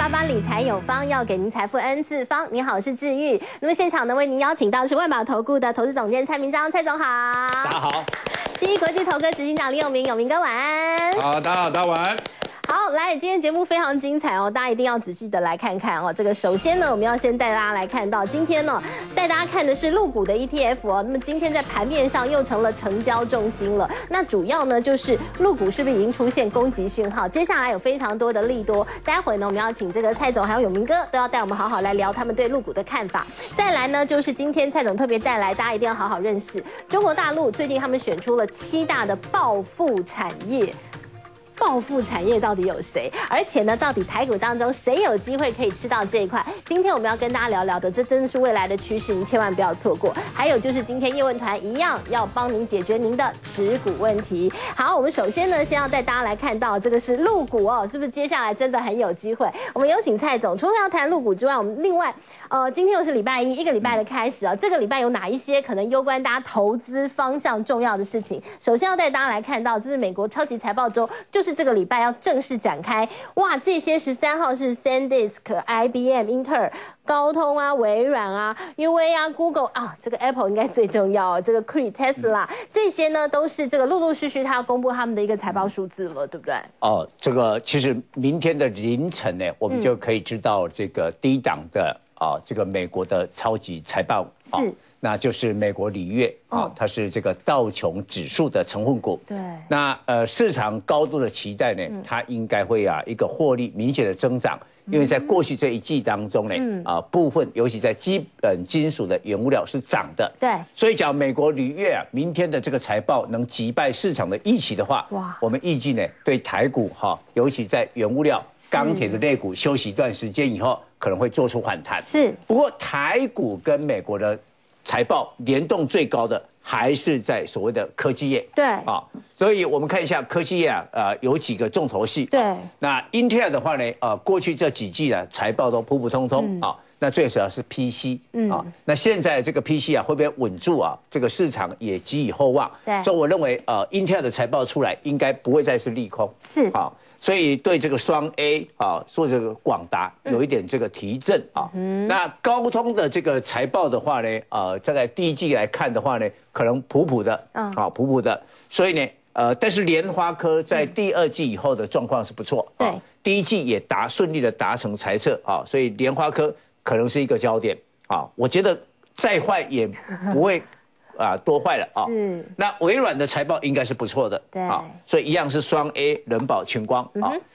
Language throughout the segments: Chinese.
8888理财有方，要给您财富 N 次方。你好，我是志玉。那么现场呢，为您邀请到的是万宝投顾的投资总监蔡明彰，蔡总好。 大家好。 第一国际投科执行长李永明，永明哥晚安。 好，大家好，大家晚安。 好，来，今天节目非常精彩哦，大家一定要仔细的来看看哦。这个首先呢，我们要先带大家来看到，今天呢，带大家看的是陆股的 ETF 哦。那么今天在盘面上又成了成交重心了。那主要呢就是陆股是不是已经出现攻击讯号？接下来有非常多的利多，待会呢我们要请这个蔡总还有永明哥都要带我们好好来聊他们对陆股的看法。再来呢就是今天蔡总特别带来，大家一定要好好认识中国大陆最近他们选出了7大的暴富产业。暴富产业到底有谁？而且呢，到底台股当中谁有机会可以吃到这一块？今天我们要跟大家聊聊的，这真的是未来的趋势，您千万不要错过。还有就是今天叶问团一样要帮您解决您的持股问题。好，我们首先呢，先要带大家来看到这个是陆股哦，是不是接下来真的很有机会？我们有请蔡总，除了要谈陆股之外，我们另外今天又是礼拜一，一个礼拜的开始啊，这个礼拜有哪一些可能攸关大家投资方向重要的事情？首先要带大家来看到，这是美国超级财报周，就是这个礼拜要正式展开。哇，这些13号是 SanDisk、IBM、英特尔、高通啊、微软啊、UA 啊、Google 啊，这个 Apple 应该最重要，这个 Cree、Tesla 这些呢都是这个陆陆续续他要公布他们的一个财报数字了，对不对？ 哦，这个其实明天的凌晨呢，我们就可以知道这个第一档的这个美国的超级财报是。 那就是美国里约它是这个道琼指数的成分股。 对。 那市场高度的期待呢，它应该会一个获利明显的增长，因为在过去这一季当中呢，部分尤其在基本金属的原物料是涨的。 对。 所以讲美国里约明天的这个财报能击败市场的预期的话，哇，我们预计呢对台股尤其在原物料、钢铁的类股休息一段时间以后，可能会做出反弹。 是。 不过台股跟美国的财报联动最高的还是在所谓的科技业， 对所以我们看一下科技业有几个重头戏。 对， 那英特尔的话呢，过去这几季财报都普普通通那最主要是 PC 那现在这个 PC 会不会稳住这个市场也寄予厚望。 对， 所以我认为英特尔的财报出来应该不会再是利空。 是所以对这个双 A 说这个广达有一点这个提振那高通的这个财报的话呢，在第一季来看的话呢，可能普普的普普的。所以呢，但是联发科在第二季以后的状况是不错。 对， 第一季也顺利的达成财测所以联发科可能是一个焦点我觉得再坏也不会。多坏了是。 那微软的财报应该是不错的， 对所以一样是双 A 人保群光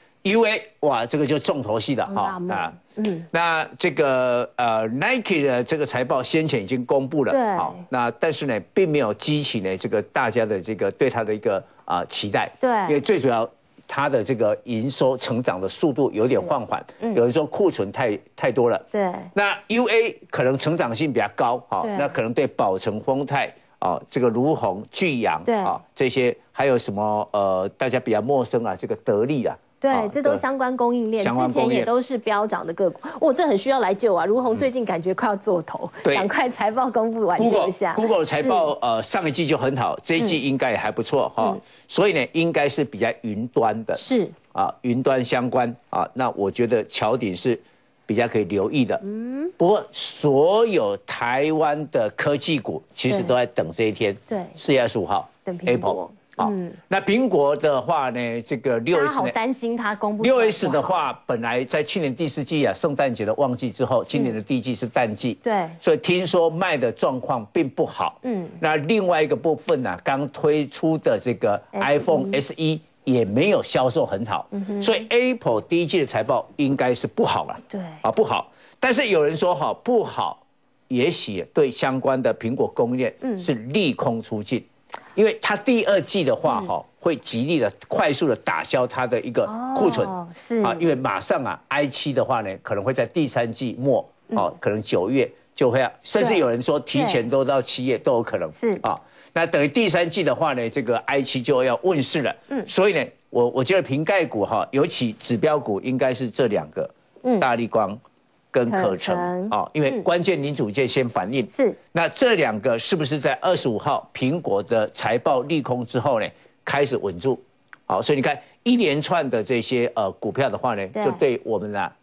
UA 哇，这个就重头戏了那这个Nike 的这个财报先前已经公布了， 对那但是呢，并没有激起呢这个大家的这个对它的一个期待， 对， 因为最主要它的这个营收成长的速度有点放缓，有人说库存太多了， 对， 那 UA 可能成长性比较高，那可能对宝成、丰泰这个如虹、巨阳这些，还有什么大家比较陌生这个得利对，这都相关供应链，之前也都是飙涨的个股。这很需要来救如虹最近感觉快要做头，赶快财报公布完救一下。 Google 的财报上一季就很好，这一季应该也还不错所以呢，应该是比较云端的， 是云端相关那我觉得桥顶是比较可以留意的。不过所有台湾的科技股其实都在等这一天，对，4月25号， 等苹果。 那苹果的话呢，这个6S 大家好担心它公布 6S 的话，本来在去年第4季圣诞节的旺季之后，今年的第一季是淡季， 对， 所以听说卖的状况并不好。那另外一个部分刚推出的这个 iPhone SE 也没有销售很好，所以 Apple 第一季的财报应该是不好了， 对， 不好。但是有人说不好，也许对相关的苹果供应链是利空出尽。因为它第二季的话会极力的快速的打消它的一个库存， 是因为马上i7的话呢，可能会在第3季末可能9月就会甚至有人说提前都到7月都有可能是那等于第3季的话呢，这个 i7就要问世了，所以呢，我觉得瓶盖股尤其指标股应该是这2个，大立光跟可成因为关键零组件先反应是， 那这2个是不是在25号苹果的财报利空之后呢，开始稳住？所以你看一连串的这些股票的话呢，就对我们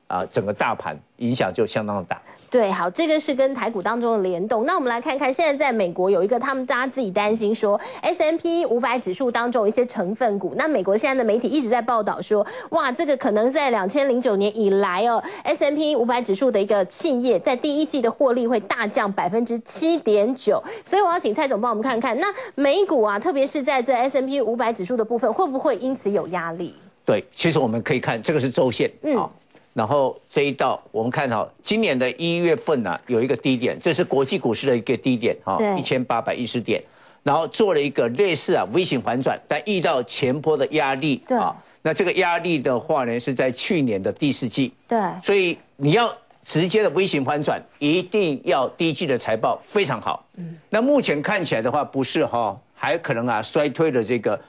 整个大盘影响就相当的大。 对，好，这个是跟台股当中的联动。那我们来看看，现在在美国有一个，他们大家自己担心说 S&P 500指数当中有一些成分股。那美国现在的媒体一直在报道说，哇，这个可能在2009年以来哦 ，S&P 500指数的一个企业在第一季的获利会大降7.9%。所以我要请蔡总帮我们看看，那美股啊，特别是在这 S&P 500指数的部分，会不会因此有压力？ 对，其实我们可以看这个是周线啊。然后这一道我们看哈，今年的1月份呢有一个低点，这是国际股市的一个低点哈，1810点，然后做了一个类似V 型反转，但遇到前波的压力啊，那这个压力的话呢是在去年的第4季，对，所以你要直接的 V 型反转，一定要第一季的财报非常好，那目前看起来的话不是哈，还可能衰退了这个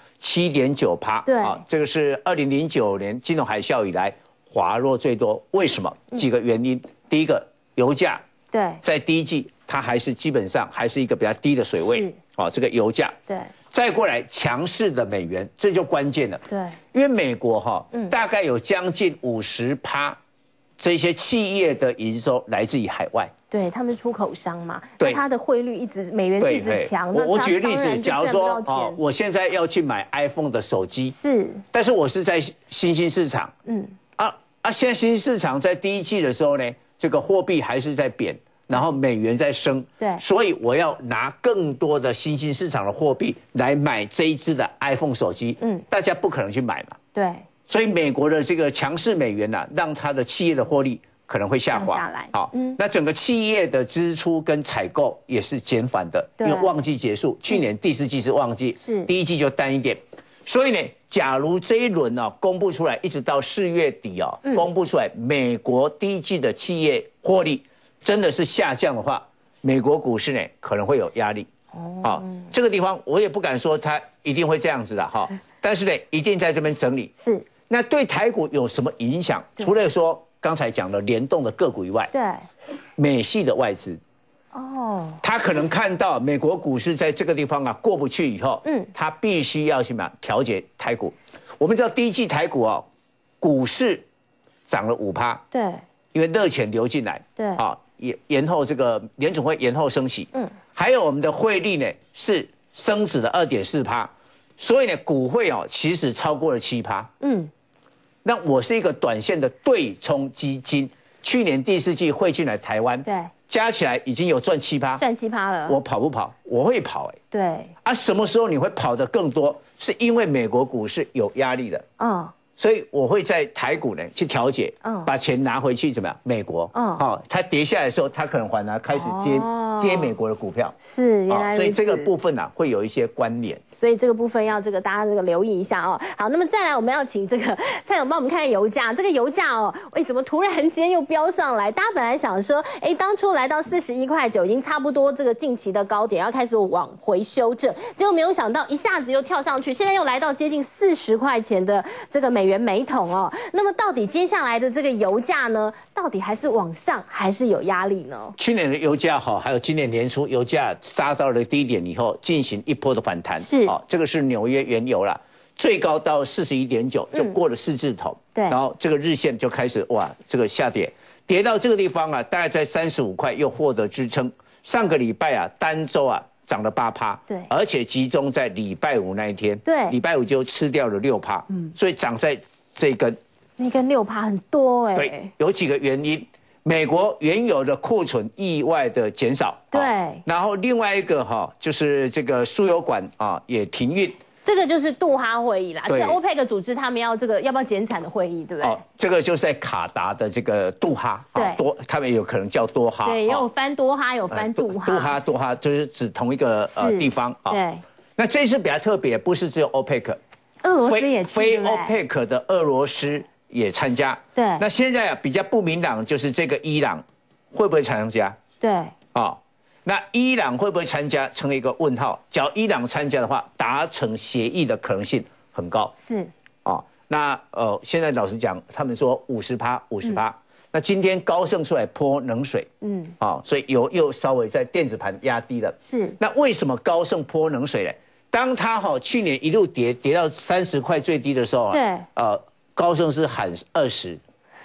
7.9%，对，这个是2009年金融海啸以来滑落最多，为什么？几个原因。第一个，油价对，在第一季它还是基本上还是一个比较低的水位，这个油价对。再过来强势的美元，这就关键了。对，因为美国大概有将近50%这些企业的营收来自于海外。对，他们是出口商嘛，对，它的汇率美元一直强。我举个例子，假如说我现在要去买 iPhone 的手机，是，但是我是在新兴市场，现在新兴市场在第一季的时候呢，这个货币还是在贬，然后美元在升，对，所以我要拿更多的新兴市场的货币来买这一支的 iPhone 手机，大家不可能去买嘛，对，所以美国的这个强势美元让它的企业的获利可能会下滑，好，那整个企业的支出跟采购也是减缓的，因为旺季结束，去年第4季是旺季，是第一季就淡一点。所以呢，假如这一轮公布出来，一直到4月底公布出来，美国第一季的企业获利真的是下降的话，美国股市呢可能会有压力。这个地方我也不敢说它一定会这样子的哈，但是呢，一定在这边整理。是，那对台股有什么影响？除了说刚才讲的联动的个股以外，对，美系的外资。他可能看到美国股市在这个地方过不去以后，他必须要去调节台股。我们知道第一季台股股市涨了5%，对，因为热钱流进来，对，延后这个联准会延后升息，还有我们的汇率呢是升值了2.4%，所以呢股汇其实超过了7%，那我是一个短线的对冲基金，去年第4季汇进来台湾，对。加起来已经有赚7%，赚7%了。我跑不跑？我会跑对。什么时候你会跑得更多？是因为美国股市有压力的。所以我会在台股呢去调节，把钱拿回去怎么样？美国，它跌下来的时候，它可能反而开始接美国的股票，是原来所以这个部分会有一些关联。所以这个部分要大家留意一下哦。好，那么再来我们要请蔡总帮我们看油价，这个油价怎么突然今天又飙上来？大家本来想说，当初来到41.9块，已经差不多这个近期的高点，要开始往回修正，结果没有想到一下子又跳上去，现在又来到接近40块钱的这个美元每桶那么到底接下来的这个油价呢，到底还是往上还是有压力呢？去年的油价还有今年年初油价杀到了低点以后，进行一波的反弹，是这个是纽约原油啦，最高到41.9，就过了4字头，对，然后这个日线就开始这个下跌，跌到这个地方大概在35块又获得支撑。上个礼拜单周涨了8%，对，而且集中在礼拜五那一天，对，礼拜五就吃掉了6%，所以涨在这一根，那根6%很多对，有几个原因，美国原有的库存意外的减少，对，然后另外一个就是这个输油管也停运。这个就是杜哈会议啦，是欧佩克组织他们要不要减产的会议，对不对？这个就是在卡达的这个杜哈，对，他们有可能叫多哈，对，也有翻多哈，有翻杜哈，多哈就是指同一个地方对，那这次比较特别，不是只有欧佩克。俄罗斯也非欧佩克的俄罗斯也参加，对。那现在比较不明朗就是这个伊朗会不会参加？对，那伊朗会不会参加成为一个问号？只要伊朗参加的话，达成协议的可能性很高。是，那现在老实讲，他们说50%，那今天高盛出来泼冷水，所以油又稍微在电子盘压低了。是，那为什么高盛泼冷水呢？当他去年一路跌到30块最低的时候对，高盛是喊20，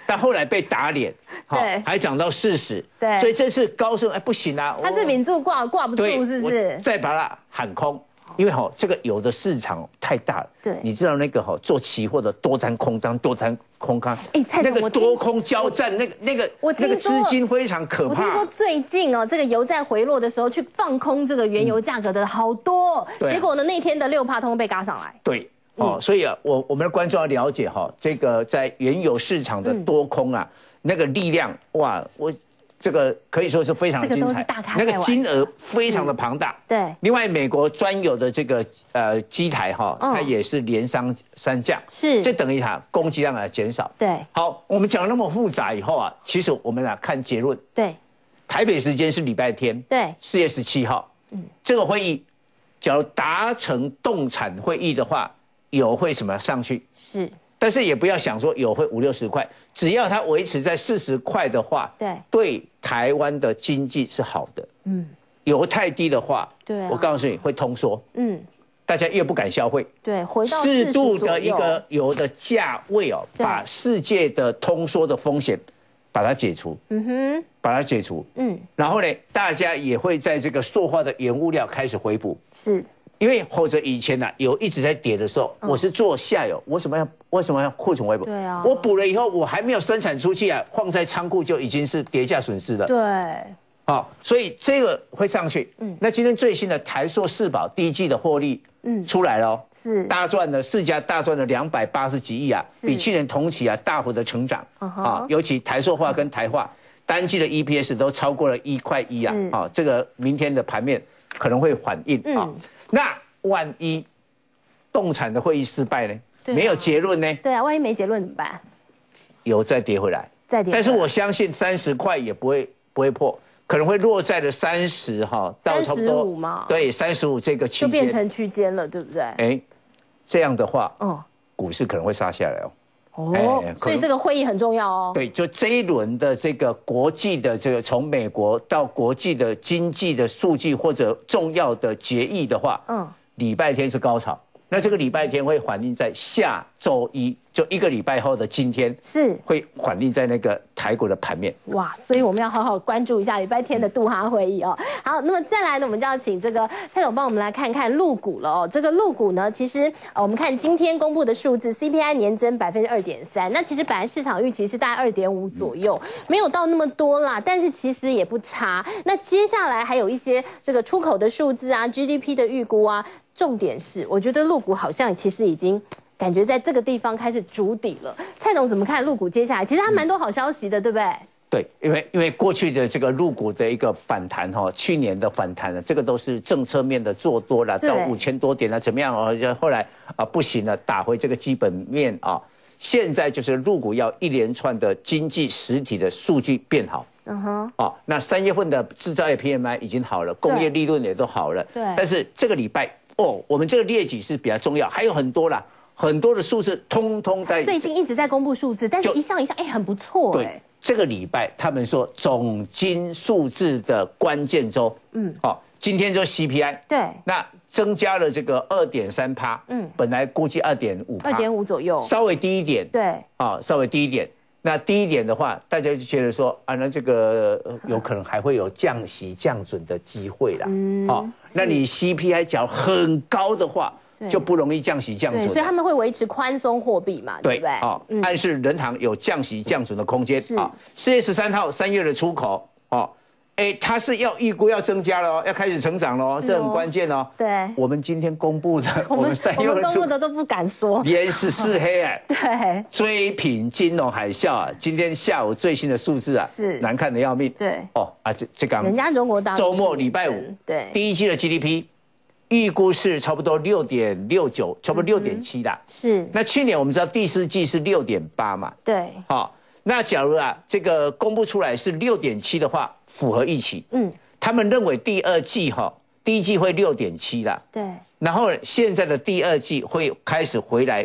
但后来被打脸，还涨到40， 对， 所以这次高盛不行啊， 它是名著挂不住，是不是？ 再把它喊空。因为这个油的市场太大了， 对， 你知道那个做期货的多单空单，多单空单， 蔡总， 那个多空交战，那个资金非常可怕。 我听说最近这个油在回落的时候去放空这个原油价格的好多，结果呢那天的6%通被嘎上来。 对，所以我们的观众要了解这个在原油市场的多空啊，那个力量哇，这个可以说是非常精彩，那个金额非常的庞大。 对， 另外美国专有的这个机台它也是连三降， 是， 这等于供给量减少。 对， 好，我们讲那么复杂以后啊，其实我们看结论。 对， 台北时间是礼拜天， 对 ，4月17号，这个会议，假如达成动产会议的话，油会什么上去？ 是。 但是也不要想说油会50、60块，只要它维持在40块的话，对台湾的经济是好的。油太低的话，我告诉你会通缩。大家越不敢消费。 对，回到适度的一个油的价位把世界的通缩的风险把它解除。把它解除。然后呢，大家也会在这个塑化的原物料开始回补。是。因为或者以前油一直在跌的时候，我是做下游，为什么要库存回补？ 对啊， 我补了以后，我还没有生产出去放在仓库就已经是跌价损失了。 对， 所以这个会上去。那今天最新的台塑四宝第一季的获利，出来了， 是大赚了，4家大赚了280几亿啊，比去年同期大幅的成长。尤其台塑化跟台化单季的 EPS 都超过了1.1块啊。这个明天的盘面可能会反应啊。那万一动产的会议失败呢？没有结论呢？ 对啊，万一没结论怎么办？ 油再跌回来，但是我相信30块也不会破，可能会落在了30到差不多 35嘛。 对，35这个区间就变成区间了，对不对？ 这样的话，股市可能会杀下来哦。 所以这个会议很重要哦。 对，就这一轮的这个国际的这个从美国到国际的经济的数据或者重要的决议的话，礼拜天是高潮。那这个礼拜天会反映在下周一，就1个礼拜后的今天，是会反映在那个台股的盘面。 哇，所以我们要好好关注一下礼拜天的杜哈会议哦。好，那么再来呢，我们就要请这个蔡总帮我们来看看陆股了哦。这个陆股呢，其实我们看今天公布的数字 ，CPI 年增2.3%，那其实本来市场预期是大概2.5左右，没有到那么多啦，但是其实也不差。那接下来还有一些这个出口的数字啊 ，GDP 的预估啊。重点是，我觉得陆股好像其实已经感觉在这个地方开始筑底了。蔡总怎么看陆股接下来？其实还蛮多好消息的，对不对？ 对，因为过去的这个陆股的一个反弹去年的反弹这个都是政策面的做多了，到5000多点了，怎么样后来不行了，打回这个基本面啊。现在就是陆股要一连串的经济实体的数据变好。那3月份的制造业 PMI 已经好了，工业利润也都好了。对，但是这个礼拜。我们这个列举是比较重要，还有很多啦，很多的数字通通在最近一直在公布数字，但是一项很不错。 对，这个礼拜他们说总经数字的关键周，今天就 CPI， 对，那增加了这个2.3%，本来估计2.5% 左右， 稍微低一点，对，稍微低一点。那低一点的话，大家就觉得说那这个有可能还会有降息降准的机会啦。那你 CPI 只要很高的话，就不容易降息降准。 所以他们会维持宽松货币嘛，对不对？ 暗示人行有降息降准的空间。4月13号3月的出口它是要预估要增加了要开始成长了这很关键哦。 对， 我们今天公布的， 我们公布的都不敢说， 连14黑对， 追平金融海啸今天下午最新的数字是难看的要命。 对， 这刚人家中国周末礼拜5，对，第一季的 GDP 预估是差不多6.69，差不多6.7啦。是，那去年我们知道第4季是6.8嘛。对，那假如这个公布出来是6.7的话，符合预期。他们认为第2季第一季会6.7啦。对，然后现在的第2季会开始回来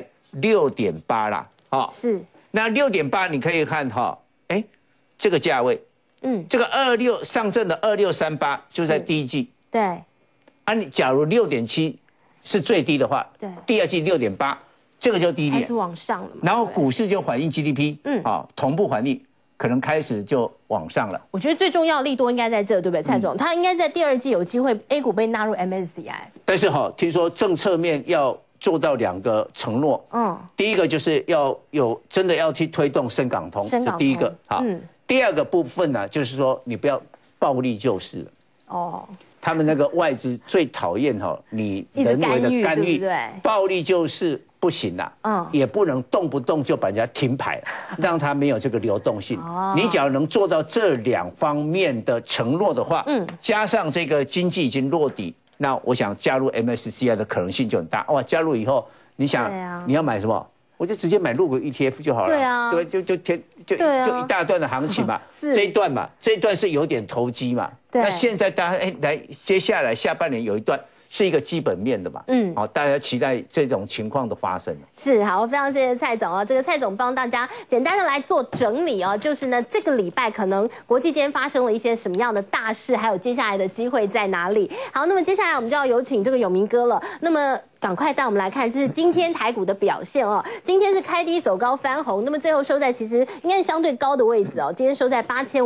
6.8啦。是，那6.8你可以看这个价位，这个26上证的2638就在第一季。对，你假如6.7是最低的话，对，第2季6.8， 这个就第一点， 开始往上了嘛。 然后股市就反映 GDP， 同步反映，可能开始就往上了。 我觉得最重要的利多应该在这，对不对，蔡总？他应该在第2季有机会 A 股被纳入 MSCI。 但是听说政策面要做到2个承诺，第一个就是要真的要去推动深港通，这第一个第2个部分呢，就是说你不要暴力救市了。他们那个外资最讨厌你人为的干预，暴力救市不行啦，也不能动不动就把人家停牌，让他没有这个流动性。你只要能做到这2方面的承诺的话，加上这个经济已经落底，那我想加入 MSCI 的可能性就很大。哇，加入以后，你想你要买什么？我就直接买陆股 ETF 就好了。对啊，对，就一大段的行情嘛。是这一段是有点投机嘛。那现在大家来，接下来下半年有一段是一个基本面的嘛。好，大家期待这种情况的发生。是好，非常谢谢蔡总这个蔡总帮大家简单的来做整理就是呢，这个礼拜可能国际间发生了一些什么样的大事，还有接下来的机会在哪里。好，那么接下来我们就要有请这个永明哥了。那么赶快带我们来看，这是今天台股的表现今天是开低走高翻红，那么最后收在其实应该是相对高的位置今天收在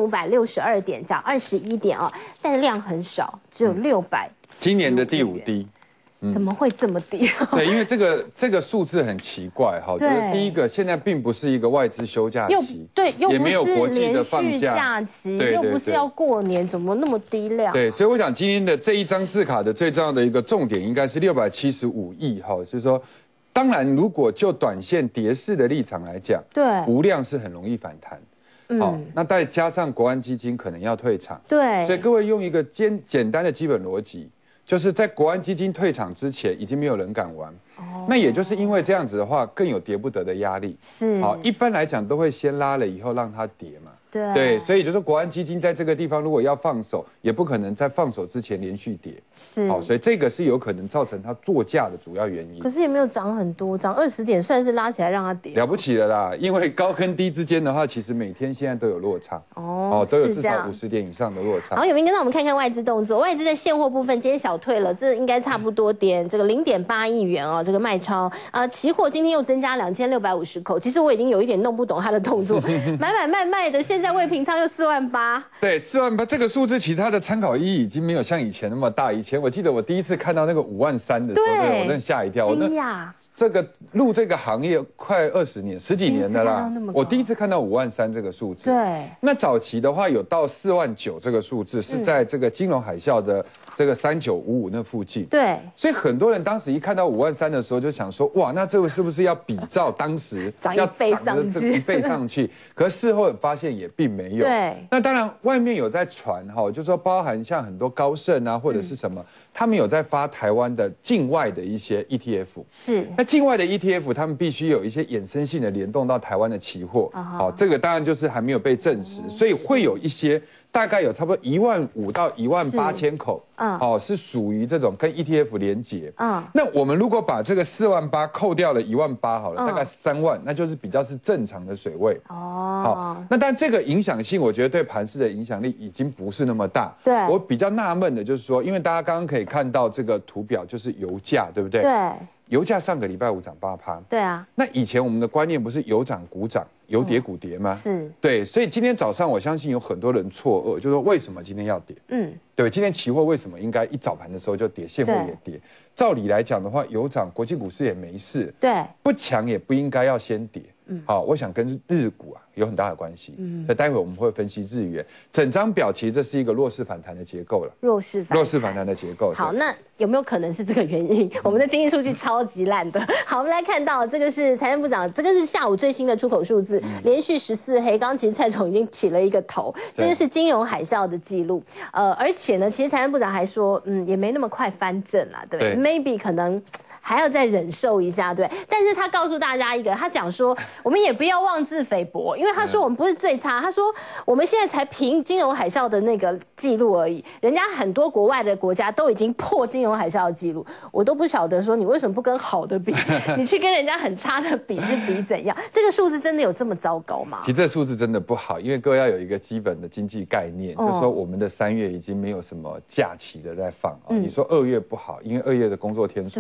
8562点，涨21点但是量很少，只有600。 今年的第5低。 怎么会这么低？ 对，因为这个数字很奇怪就是第一个，现在并不是一个外资休假期， 又也没有国际的放假期，又不是要过年，怎么那么低量？ 对，所以我想今天的这一张字卡的最重要的一个重点，应该是675亿就是说，当然如果就短线跌势的立场来讲，对，无量是很容易反弹。那再加上国安基金可能要退场，对，所以各位用一个简单的基本逻辑。就是在国安基金退场之前，已经没有人敢玩。那也就是因为这样子的话，更有跌不得的压力。是，一般来讲都会先拉了以后让它跌嘛。对，所以就是国安基金在这个地方如果要放手，也不可能在放手之前连续跌。是，所以这个是有可能造成它作价的主要原因。 可是也没有涨很多，涨20点算是拉起来让它跌。 了不起了啦，因为高跟低之间的话，其实每天现在都有落差。都有至少50点以上的落差。 好，有没有跟到我们看看外资动作？外资在现货部分今天小退了，这应该差不多点这个0.8亿元这个卖超期货今天又增加2650口。其实我已经有一点弄不懂它的动作，买卖的，现在未平仓又48000。对 ，48000这个数字，其实它的参考意义已经没有像以前那么大。以前我记得我第一次看到那个53000的时候，我真的吓一跳。 惊讶。 这个入这个行业快20年、10几年的啦，我第一次看到53000这个数字。对。那早期的话有到49000这个数字，是在这个金融海啸的这个3955那附近。对。所以很多人当时一看到53000的时候，就想说，哇，那这个是不是要比照当时要涨一倍上去？可是事后发现也并没有。对。那当然，外面有在传就是说包含像很多高盛或者是什么，他们有在发台湾的境外的一些 ETF。是。那境外的 ETF， 他们必须有一些衍生性的联动到台湾的期货。这个当然就是还没有被证实，所以会有一些。大概有差不多15000到18000口，是属于这种跟 ETF 连结。那我们如果把这个48000扣掉了18000好了，大概3万，那就是比较是正常的水位。好，那但这个影响性，我觉得对盘势的影响力已经不是那么大。对，我比较纳闷的就是说，因为大家刚刚可以看到这个图表，就是油价，对不对？对。油价上个礼拜五涨8%。对啊。那以前我们的观念不是油涨股涨，油跌股跌吗？是。对，所以今天早上我相信有很多人错愕，就说为什么今天要跌？对，今天期货为什么应该一早盘的时候就跌，现货也跌？照理来讲的话，油涨，国际股市也没事。对。不强也不应该要先跌。好，我想跟日股有很大的关系。所以待会我们会分析日元。整张表其实这是一个弱势反弹的结构了。弱势反弹的结构。好，那有没有可能是这个原因？我们的经济数据超级烂的。好，我们来看到这个是财政部长，这个是下午最新的出口数字，连续14黑。刚刚其实蔡总已经起了一个头，这个是金融海啸的记录。而且呢，其实财政部长还说，也没那么快翻正啦，对不对 ？Maybe 可能。还要再忍受一下，对。但是他告诉大家一个，他讲说，我们也不要妄自菲薄，因为他说我们不是最差，他说我们现在才凭金融海啸的那个记录而已，人家很多国外的国家都已经破金融海啸的记录，我都不晓得说你为什么不跟好的比，你去跟人家很差的比是比怎样？这个数字真的有这么糟糕吗？其实这数字真的不好，因为各位要有一个基本的经济概念，就是说我们的3月已经没有什么假期的在放你说2月不好，因为2月的工作天数少。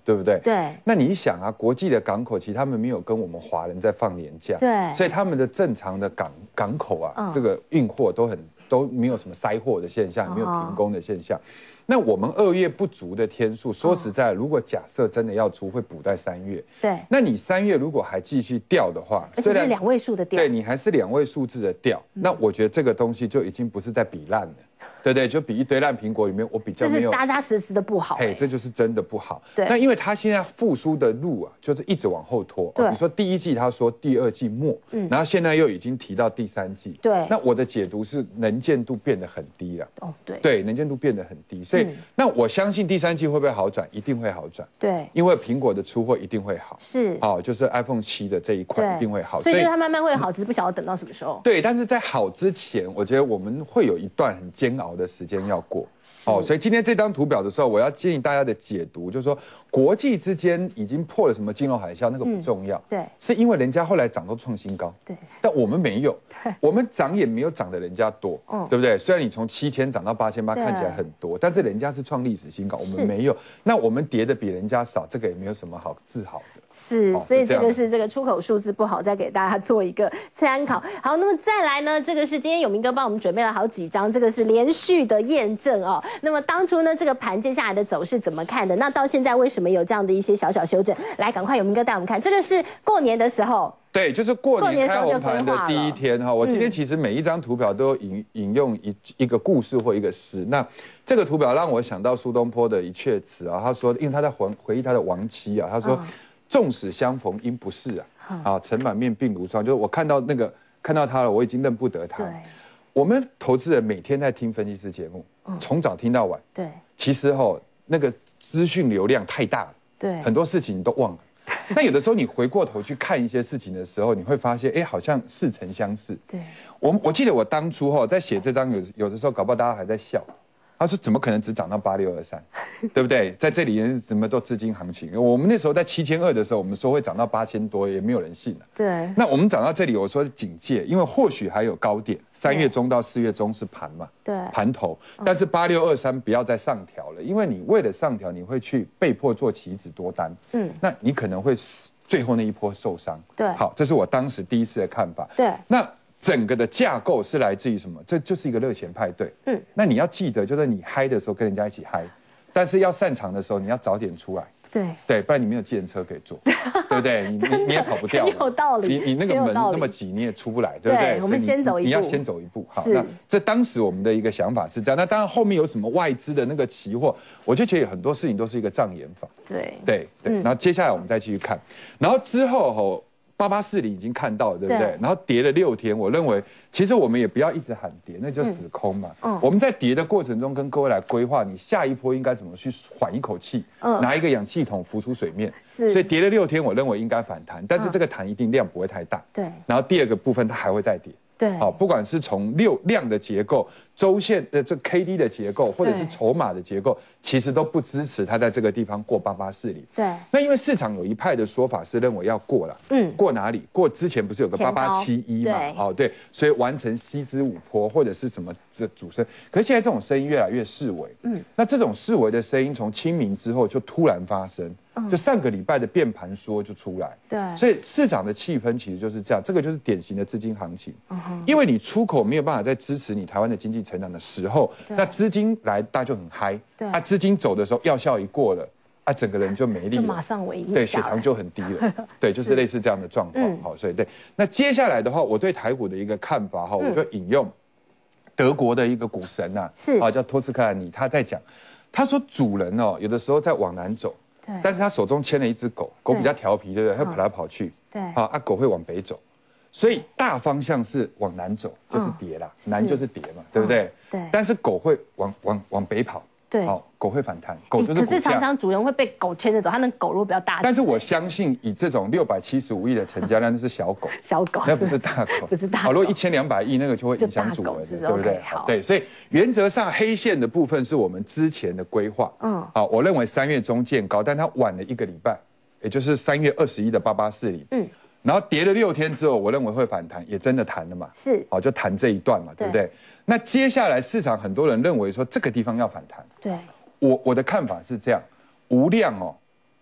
对不对？ 对。 那你想啊，国际的港口其实他们没有跟我们华人在放年假， 对， 所以他们的正常的港口啊，这个运货都没有什么塞货的现象，也没有停工的现象。那我们2月不足的天数，说实在，如果假设真的要出，会补在3月。 对。 那你3月如果还继续掉的话， 而且是2位数的掉， 对你还是2位数字的掉，那我觉得这个东西就已经不是在比烂了。对不对？就比一堆烂苹果里面，我比较没有， 这是扎扎实实的不好。 嘿，这就是真的不好。 对， 那因为它现在复苏的路啊，就是一直往后拖。 对， 你说第1季，他说第2季末，然后现在又已经提到第3季。 对， 那我的解读是能见度变得很低了。 哦，对， 对，能见度变得很低，所以那我相信第3季会不会好转？一定会好转。 对， 因为苹果的出货一定会好。 是， 就是 iPhone 7的这一块一定会好。 所以它慢慢会好，只是不晓得等到什么时候。 对，但是在好之前，我觉得我们会有一段很煎熬的时间要过。所以今天这张图表的时候，我要建议大家的解读，就是说国际之间已经破了什么金融海啸，那个不重要， 对， 是因为人家后来涨都创新高， 对， 但我们没有，我们涨也没有涨得人家多，对不对？虽然你从7000涨到8800看起来很多，但是人家是创历史新高，我们没有，那我们跌的比人家少，这个也没有什么好自豪的。 是，所以这个是这个出口数字不好，再给大家做一个参考。好，那么再来呢，这个是今天有明哥帮我们准备了好几张，这个是连续的验证哦。那么当初呢，这个盘接下来的走势怎么看的？那到现在为什么有这样的一些小小修正？来，赶快有明哥带我们看，这个是过年的时候。 对，就是过年开红盘的第一天哈。我今天其实每一张图表都引用一个故事或一个诗。那这个图表让我想到苏东坡的一阙词啊，他说，因为他在回忆他的亡妻啊，他说。纵使相逢应不识尘满面鬓如霜。就是我看到他了，我已经认不得他。我们投资人每天在听分析师节目，从早听到晚。对，其实那个资讯流量太大了，对，很多事情你都忘了。那有的时候你回过头去看一些事情的时候，你会发现，好像似曾相识。对，我记得我当初在写这张，有的时候搞不好大家还在笑。他说：“怎么可能只涨到8623，对不对？在这里什么都资金行情。我们那时候在7200的时候，我们说会涨到8000多，也没有人信了。对。那我们涨到这里，我说警戒，因为或许还有高点，3月中到4月中是盘嘛，对，盘头。但是8623不要再上调了，因为你为了上调，你会去被迫做期指多单，那你可能会最后那一波受伤。对。好，这是我当时第一次的看法。对。那。”整个的架构是来自于什么？这就是一个热钱派对。那你要记得，就是你嗨的时候跟人家一起嗨，但是要散场的时候你要早点出来。对，不然你没有计程车可以坐，对不对？你也跑不掉。 有道理。 你那个门那么挤，你也出不来，对不对？ 我们先走一步。 你要先走一步。好，那这当时我们的一个想法是这样。那当然后面有什么外资的那个期货，我就觉得很多事情都是一个障眼法。对。然后接下来我们再继续看，然后之后8840已经看到了，对不对？然后跌了6天，我认为其实我们也不要一直喊跌，那就死空嘛。我们在跌的过程中跟各位来规划，你下一波应该怎么去缓一口气，拿一个氧气筒浮出水面。所以跌了6天，我认为应该反弹，但是这个弹一定量不会太大。对。然后第二个部分它还会再跌。对，不管是从量的结构、周线这 KD 的结构，或者是筹码的结构，其实都不支持它在这个地方过8840。对，那因为市场有一派的说法是认为要过了，过哪里？过之前不是有个8871嘛？对，所以完成西之五波或者是什么这主升，可是现在这种声音越来越式微。那这种式微的声音从清明之后就突然发生。就上个礼拜的变盘说就出来，对，所以市场的气氛其实就是这样，这个就是典型的资金行情，因为你出口没有办法再支持你台湾的经济成长的时候，那资金来大家就很嗨，对，资金走的时候药效一过了，整个人就没力了， 就马上萎靡， 对，血糖就很低了，对，就是类似这样的状况，好，所以对，那接下来的话，我对台股的一个看法哈，我就引用德国的一个股神呐，是叫托斯克兰尼，他在讲，他说主人有的时候在往南走。但是他手中牵了一只狗，狗比较调皮，对不对？它跑来跑去，对，狗会往北走，所以大方向是往南走，就是跌啦，南就是跌嘛，对不对？对。但是狗会往北跑，对，狗会反弹，狗就是。可是常常主人会被狗牵着走，他那狗如果比较大。 但是我相信以这种675亿的成交量，那是小狗， 小狗， 那不是大狗， 不是大狗。 如果1200亿，那个就会影响主人，对不对？ 好， 对，所以原则上黑线的部分是我们之前的规划，我认为3月中见高，但它晚了1个礼拜，也就是3月21的8840，然后跌了6天之后，我认为会反弹，也真的弹了嘛，是，就弹这一段嘛，对不对？那接下来市场很多人认为说这个地方要反弹，对。我的看法是这样，无量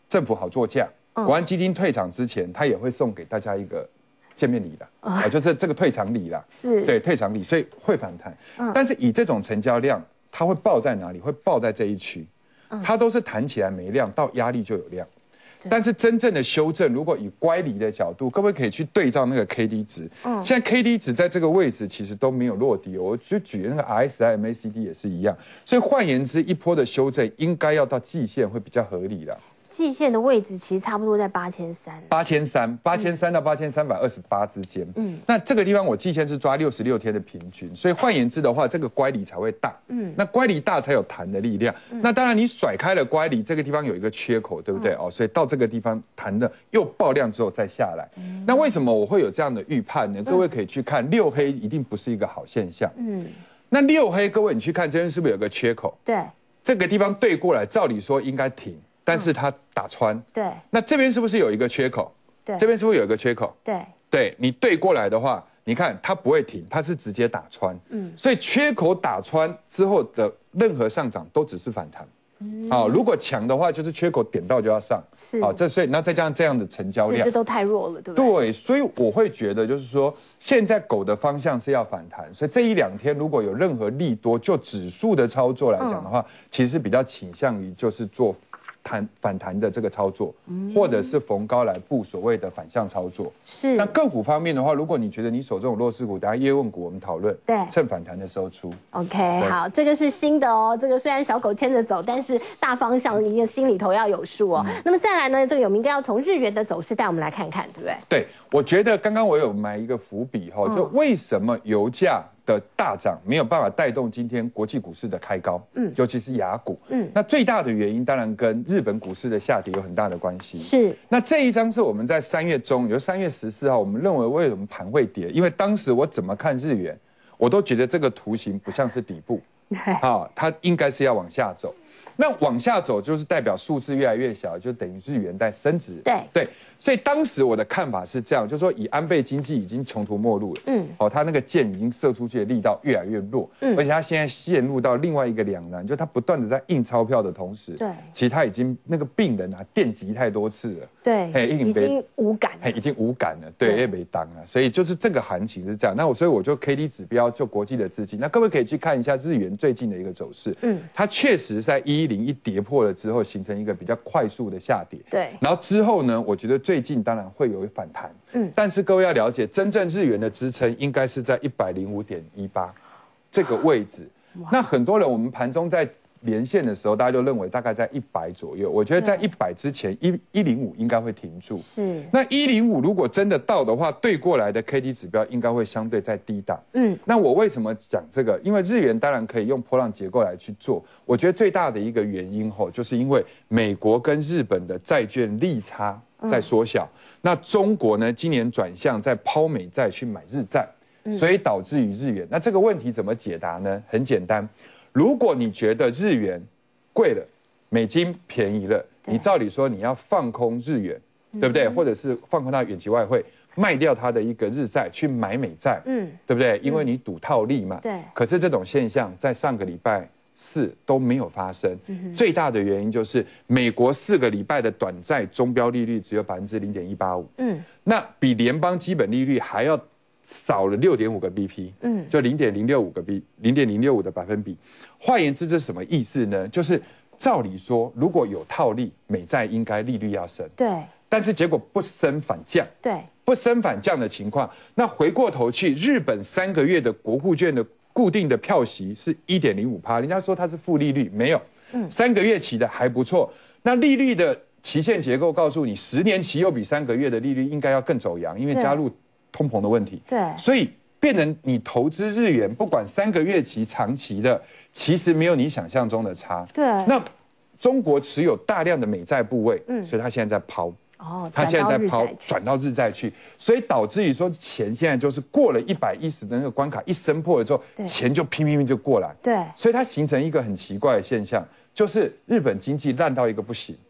政府好作价。国安基金退场之前，他也会送给大家一个见面礼啦，就是这个退场礼啦， 是对退场礼，所以会反弹。但是以这种成交量，它会爆在哪里？会爆在这一区，它都是弹起来没量，到压力就有量。但是真正的修正，如果以乖离的角度，各位可以去对照那个 KD 值。现在 KD 值在这个位置其实都没有落底，我就举那个 RSI MACD 也是一样。所以换言之，一波的修正应该要到季线会比较合理的。 季线的位置其实差不多在8300 到8328之间。那这个地方我季线是抓66天的平均，所以换言之的话，这个乖离才会大。那乖离大才有弹的力量。那当然你甩开了乖离，这个地方有一个缺口，对不对？所以到这个地方弹的又爆量之后再下来。那为什么我会有这样的预判呢？各位可以去看6黑一定不是一个好现象。那6黑，各位你去看这边是不是有个缺口？ 对， 这个地方对过来，照理说应该停。但是它打穿， 对， 那这边是不是有一个缺口？ 对， 这边是不是有一个缺口？ 对， 对你对过来的话，你看它不会停，它是直接打穿，所以缺口打穿之后的任何上涨都只是反弹。如果强的话，就是缺口点到就要上， 是， 所以那再加上这样的成交量， 这都太弱了，对不对？ 对，所以我会觉得就是说，现在狗的方向是要反弹，所以这1-2天如果有任何利多，就指数的操作来讲的话，其实是比较倾向于就是做反弹的这个操作，或者是逢高来布所谓的反向操作。 是。 那个股方面的话，如果你觉得你手中有弱势股，等下叶问股我们讨论， 对， 趁反弹的时候出。 OK， 好，这个是新的哦。这个虽然小狗牵着走，但是大方向一定心里头要有数哦。那么再来呢，这个有明哥要从日元的走势带我们来看看，对不对？ 对，我觉得刚刚我有埋一个伏笔哈，就为什么油价的大涨没有办法带动今天国际股市的开高，尤其是亚股，那最大的原因当然跟日本股市的下跌有很大的关系。 是，那这一张是我们在3月中，也就3月14号，我们认为为什么盘会跌？因为当时我怎么看日元，我都觉得这个图形不像是底部，它应该是要往下走。那往下走就是代表数字越来越小，就等于日元在升值。对，所以当时我的看法是这样，就是说以安倍经济已经穷途末路了，他那个箭已经射出去的力道越来越弱，而且他现在陷入到另外一个两难，就他不断的在印钞票的同时，对，其实他已经那个病人电击太多次了， 对，已经无感， 已经无感了，对，也没当了，所以就是这个行情是这样。那所以我就 KD 指标就国际的资金，那各位可以去看一下日元最近的一个走势，它确实在110一跌破了之后，形成一个比较快速的下跌。对，然后之后呢，我觉得最近当然会有反弹。但是各位要了解，真正日元的支撑应该是在105.18这个位置。那很多人我们盘中在连线的时候，大家就认为大概在100左右。我觉得在100之前，105应该会停住。是。那105如果真的到的话，对过来的 KD 指标应该会相对在低档。那我为什么讲这个？因为日元当然可以用波浪结构来去做。我觉得最大的一个原因就是因为美国跟日本的债券利差在缩小。那中国呢，今年转向在抛美债去买日债，所以导致于日元。那这个问题怎么解答呢？很简单。如果你觉得日元贵了，美金便宜了，你照理说你要放空日元，对不对？或者是放空它远期外汇，卖掉它的一个日债去买美债，对不对？因为你赌套利嘛。对。可是这种现象在上个礼拜4都没有发生，最大的原因就是美国4个礼拜的短债中标利率只有0.185%，那比联邦基本利率还要少了6.5个 BP，就0.065的百分比。换言之，这是什么意思呢？就是照理说，如果有套利，美债应该利率要升，对，但是结果不升反降，对，不升反降的情况，那回过头去，日本3个月的国库券的固定的票息是1.05%，人家说它是负利率，没有，3个月期的还不错。那利率的期限结构告诉你，10年期又比3个月的利率应该要更走扬，因为加入通膨的问题，对，所以变成你投资日元，不管3个月期、长期的，其实没有你想象中的差。对，那中国持有大量的美债部位，所以他现在在抛，他现在在抛转到日债去，所以导致于说钱现在就是过了110的那个关卡一升破了之后，钱就拼就过来。对，所以它形成一个很奇怪的现象，就是日本经济烂到一个不行。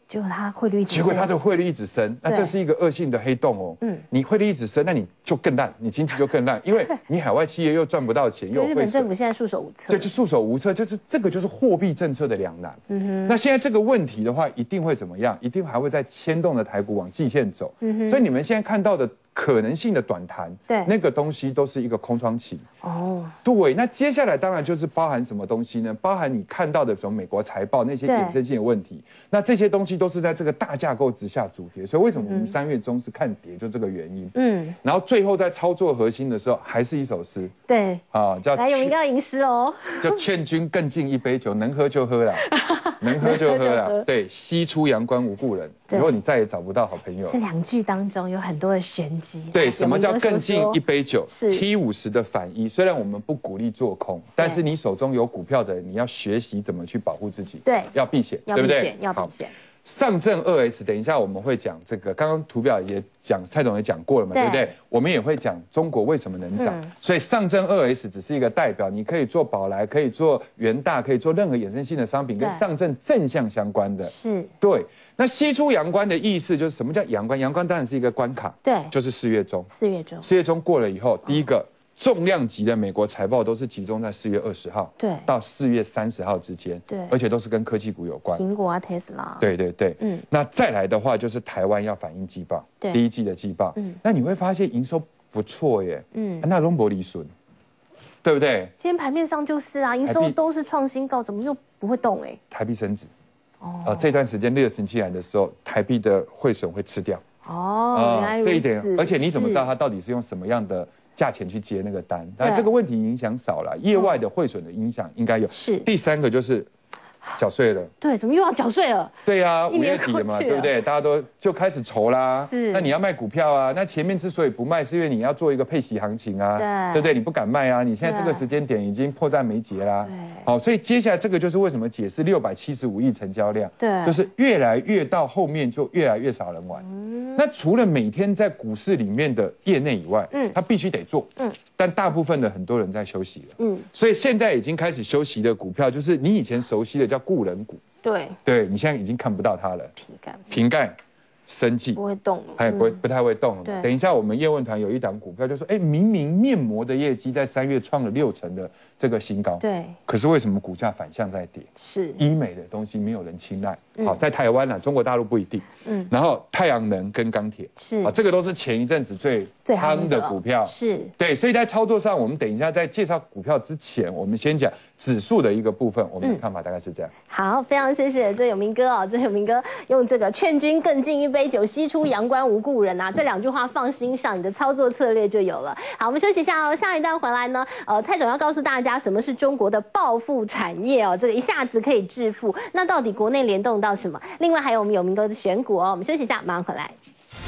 结果它汇率一直升， 结果它的汇率一直升，那这是一个恶性的黑洞哦。你汇率一直升，那你就更烂，你经济就更烂，因为你海外企业又赚不到钱，又日本政府现在束手无策。 对，就束手无策，就是这个就是货币政策的两难。那现在这个问题的话，一定会怎么样？一定还会再牵动的台股往季线走。所以你们现在看到的可能性的短弹， 对， 那个东西都是一个空窗期。哦，对，那接下来当然就是包含什么东西呢？包含你看到的什么美国财报那些衍生性的问题，那这些东西都是在这个大架构之下主跌，所以为什么我们3月中是看跌，就这个原因。然后最后在操作核心的时候，还是一首诗， 对， 啊，叫来有名要吟诗哦， 就劝君更尽一杯酒，能喝就喝啦，能喝就喝啦。对，西出阳关无故人，以后你再也找不到好朋友。 这2句当中有很多的玄机。 对，什么叫更尽一杯酒？是 T50的反一。虽然我们不鼓励做空，但是你手中有股票的人，你要学习怎么去保护自己。 对， 要避险，对不对？ 要避险。 上证2S，等一下我们会讲这个，刚刚图表也讲，蔡总也讲过了嘛，对不对？我们也会讲中国为什么能涨，所以上证2S只是一个代表，你可以做宝来，可以做元大，可以做任何衍生性的商品跟上证正向相关的。是，对。那西出阳关的意思就是什么叫阳关？阳关当然是一个关卡，对，就是4月中。4月中过了以后，第一个。重量级的美国财报都是集中在4月20号，对，到4月30号之间，对，而且都是跟科技股有关， 苹果啊、Tesla， 对对对，那再来的话就是台湾要反映季报，对，第一季的季报，那你会发现营收不错耶，那龙博利损，对不对？ 今天盘面上就是啊，营收都是创新高，怎么就不会动哎？ 台币升值，这段时间热情起来的时候，台币的汇损会吃掉， 原来如此， 这一点，而且你怎么知道它到底是用什么样的价钱去接那个单？但这个问题影响少了，业外的汇损的影响应该有。是第3个就是缴税了。对， 怎么又要缴税了？ 对呀，5月底了嘛，对不对？大家都就开始愁啦。是，那你要卖股票啊？那前面之所以不卖，是因为你要做一个配息行情啊，对不对？你不敢卖啊，你现在这个时间点已经迫在眉睫啦。好，所以接下来这个就是为什么解释675亿成交量，对，就是越来越到后面就越来越少人玩。那除了每天在股市里面的业内以外，他必须得做，但大部分的很多人在休息了，所以现在已经开始休息的股票，就是你以前熟悉的叫故人股，对，你现在已经看不到它了，瓶盖。生技不会动了， 它也不太会动了。等一下，我们叶问团有一档股票，就说，明明面膜的业绩在3月创了60%的这个新高，对，可是为什么股价反向在跌？是医美的东西没有人青睐，好，在台湾中国大陆不一定，然后太阳能跟钢铁是这个都是前一阵子最夯的股票，是对，所以在操作上，我们等一下在介绍股票之前，我们先讲指数的一个部分，我们的看法大概是这样。好，非常谢谢这有明哥哦，这有明哥用这个劝君更尽一杯酒，西出阳关无故人啊，这2句话放心上，你的操作策略就有了。好，我们休息一下哦，下一段回来呢，蔡总要告诉大家什么是中国的暴富产业哦，这个一下子可以致富，那到底国内联动到什么？另外还有我们有明哥的选股哦，我们休息一下，马上回来。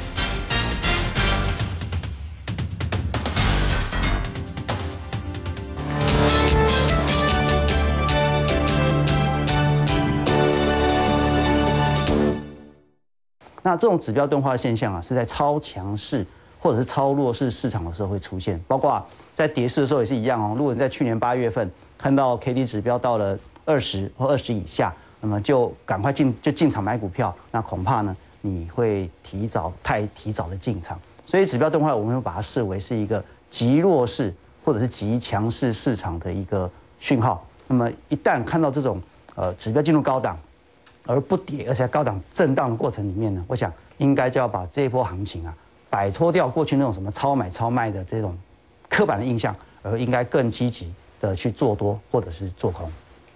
那这种指标钝化的现象啊，是在超强势或者是超弱势市场的时候会出现，包括在跌势的时候也是一样哦。如果你在去年8月份看到 KD 指标到了20或20以下，那么就赶快进场买股票，那恐怕呢你会太提早的进场。所以指标钝化我们会把它视为是一个极弱势或者是极强势市场的一个讯号。那么一旦看到这种指标进入高档而不跌，而且在高档震荡的过程里面呢，我想应该就要把这一波行情啊，摆脱掉过去那种什么超买超卖的这种刻板的印象，而应该更积极的去做多或者是做空。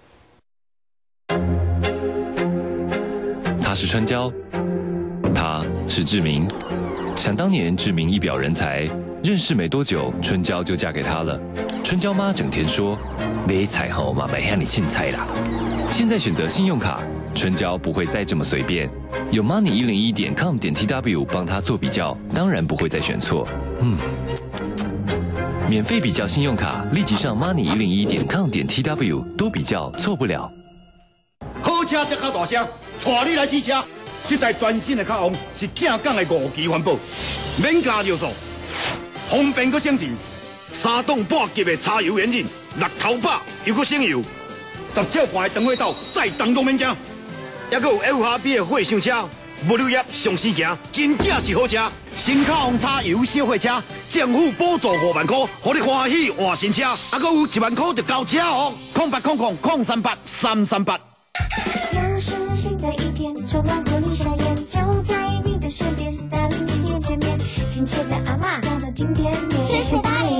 他是春娇，他是志明。想当年志明一表人才，认识没多久，春娇就嫁给他了。春娇妈整天说，买菜后嘛买向你青菜啦。现在选择信用卡，春娇不会再这么随便，有 money101.com.tw 帮他做比较，当然不会再选错。免费比较信用卡，立即上 money101.com.tw 多比较，错不了。 好车才较大声，带你来试车。这台全新的卡皇是正港的5期环保，免加尿素，方便搁省钱。3档半级的柴油引擎，6头把又搁省油。10triệu块长尾斗，再动都免惊。 还有 FRB 的火上车，物流业上生行，真正是好车。新卡红叉油小货车，政府补助5万块，互你欢喜换新车，还佫有1万块就交车哦。0800038338。 又是新的一天，充满活力夏天，就在你的身边，带领你见面，亲切的阿嬷，讲的经典面，谢谢大爷。